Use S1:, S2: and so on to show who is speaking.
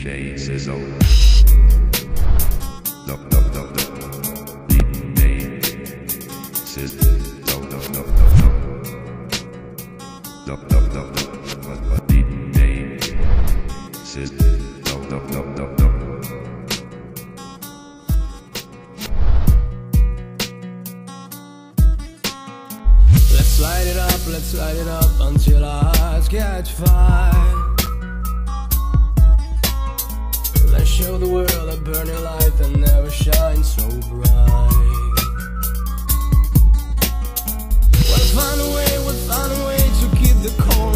S1: DJ Sizzle. No, no, no, no. DJ Sizzle. No, no, no, no, no. No, no, no, no. DJ Sizzle. No, no, no, no, no.
S2: Let's light it up until our hearts catch fire. Let's show the world a burning light that never shines so bright. We'll find a way to keep the cold